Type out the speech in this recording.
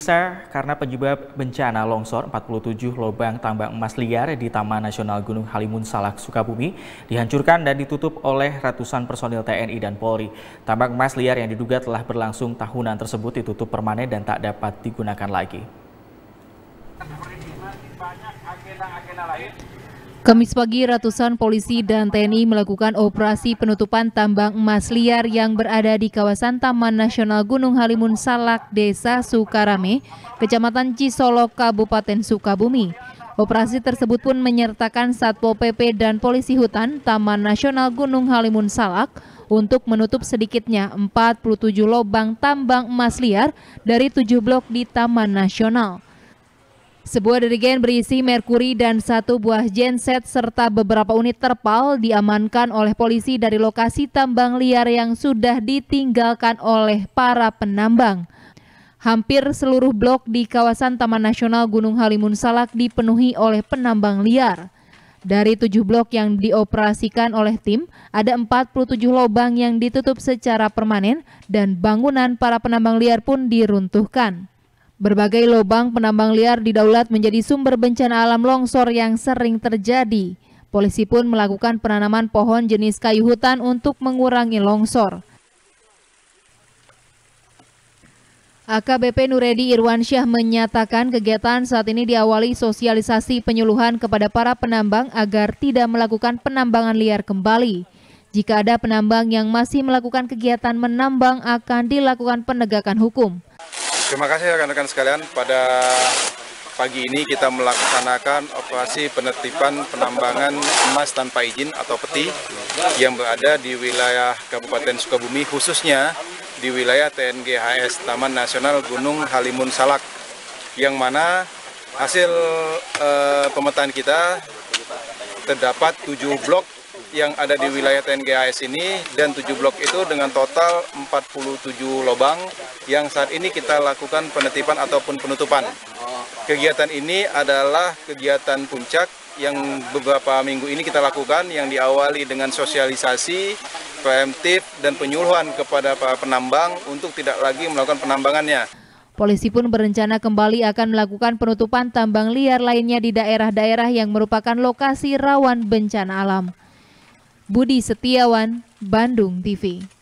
Karena penyebab bencana longsor, 47 lubang tambang emas liar di Taman Nasional Gunung Halimun Salak, Sukabumi dihancurkan dan ditutup oleh ratusan personil TNI dan Polri. Tambang emas liar yang diduga telah berlangsung tahunan tersebut ditutup permanen dan tak dapat digunakan lagi. Kamis pagi, ratusan polisi dan TNI melakukan operasi penutupan tambang emas liar yang berada di kawasan Taman Nasional Gunung Halimun Salak, Desa Sukarame, Kecamatan Cisolok, Kabupaten Sukabumi. Operasi tersebut pun menyertakan Satpol PP dan polisi hutan Taman Nasional Gunung Halimun Salak untuk menutup sedikitnya 47 lubang tambang emas liar dari 7 blok di Taman Nasional. Sebuah dirigen berisi merkuri dan 1 buah genset serta beberapa unit terpal diamankan oleh polisi dari lokasi tambang liar yang sudah ditinggalkan oleh para penambang. Hampir seluruh blok di kawasan Taman Nasional Gunung Halimun Salak dipenuhi oleh penambang liar. Dari 7 blok yang dioperasikan oleh tim, ada 47 lubang yang ditutup secara permanen dan bangunan para penambang liar pun diruntuhkan. Berbagai lubang penambang liar di Daulat menjadi sumber bencana alam longsor yang sering terjadi. Polisi pun melakukan penanaman pohon jenis kayu hutan untuk mengurangi longsor. AKBP Nuredi Irwansyah menyatakan kegiatan saat ini diawali sosialisasi penyuluhan kepada para penambang agar tidak melakukan penambangan liar kembali. Jika ada penambang yang masih melakukan kegiatan menambang akan dilakukan penegakan hukum. Terima kasih rekan-rekan sekalian, pada pagi ini kita melaksanakan operasi penertiban penambangan emas tanpa izin atau peti yang berada di wilayah Kabupaten Sukabumi, khususnya di wilayah TNGHS Taman Nasional Gunung Halimun Salak, yang mana hasil pemetaan kita terdapat 7 blok yang ada di wilayah TNGHS ini, dan 7 blok itu dengan total 47 lubang yang saat ini kita lakukan penertiban ataupun penutupan. Kegiatan ini adalah kegiatan puncak yang beberapa minggu ini kita lakukan, yang diawali dengan sosialisasi, preemptif, dan penyuluhan kepada para penambang untuk tidak lagi melakukan penambangannya. Polisi pun berencana kembali akan melakukan penutupan tambang liar lainnya di daerah-daerah yang merupakan lokasi rawan bencana alam. Budi Setiawan, Bandung TV.